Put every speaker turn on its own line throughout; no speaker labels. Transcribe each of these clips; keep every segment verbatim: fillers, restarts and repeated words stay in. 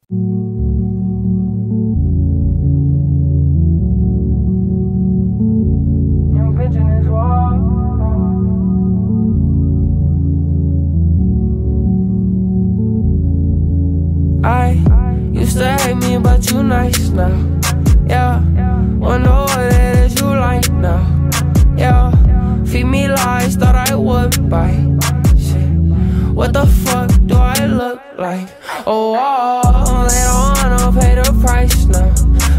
I used to hate me, but you nice now. Yeah, wonder what it is you like now. Yeah, feed me lies, thought I would bite. Shit, what the fuck do I look like? Oh, oh, they don't wanna pay the price now.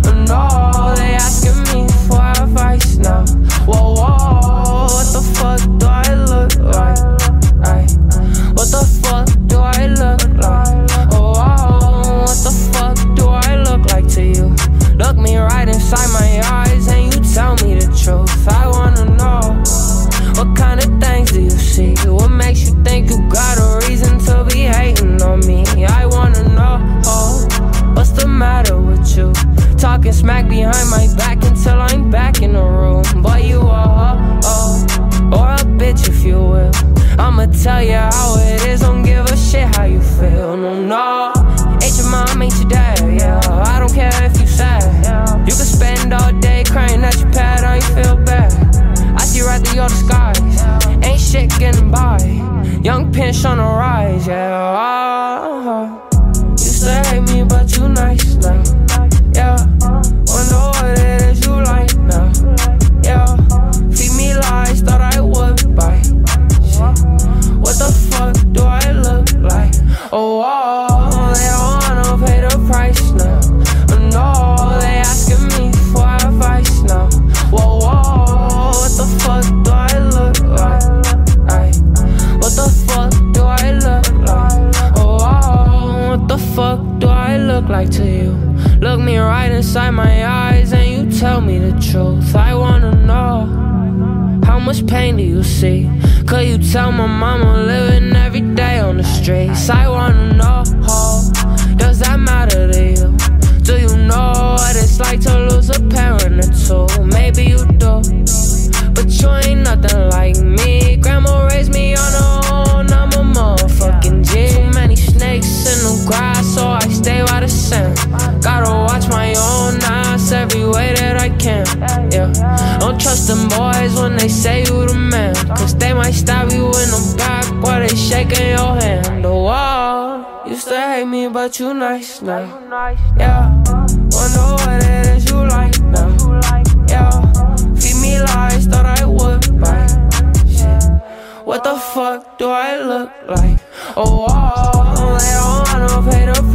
No, they asking me for advice now. Whoa, whoa, what the fuck do I look like? Ay, what the fuck do I look like? Oh, oh, what the fuck do I look like to you? Look me right inside my eyes and you tell me the truth. I wanna know, what kind of things do you see? What makes you think you got a reason to be hating on me? I wanna know, oh, what's the matter with you? Talking smack behind my back until I'm back in the room. But you are a oh, or a bitch if you will. I'ma tell you how it is, don't give a shit how you feel. No, no, ain't your mom, ain't your dad, yeah. I don't care if you sad. You can spend all day crying at your pad, I ain't feel bad. I see right through your disguise, ain't shit getting by. Young Pinch on the rise, yeah. Oh, used to hate me, but you nice now. Yeah, wonder what it is you like now. Yeah, feed me lies, thought I would bite. Shit, what the fuck do I look like? Oh, oh, they don't wanna pay the price now. No, they asking me for advice now. Whoa, whoa, what the fuck do I look like? Ay, what the fuck do I look like? Oh, oh, what the fuck do I look like to you? Look me right inside my eyes and you tell me the truth. I wanna know, how much pain do you see? Could you tell my mama living every day on the streets? I wanna know, does that matter to you? Do you know what it's like to lose a parent or two? Maybe you do, but you ain't nothing like me. Grandma raised me on her own, I'm a motherfucking G. Too many snakes in the grass, so I stay by the sand. Gotta watch my own ass every way that I can, yeah. Don't trust them boys when they say you the man, cause they might stab you in the back while they shaking your hand. Oh, oh, used to hate me, but you nice now. Yeah, wonder what it is you like now. Yeah, feed me lies, thought I would bite. Shit, what the fuck do I look like? Oh, oh, they don't wanna pay the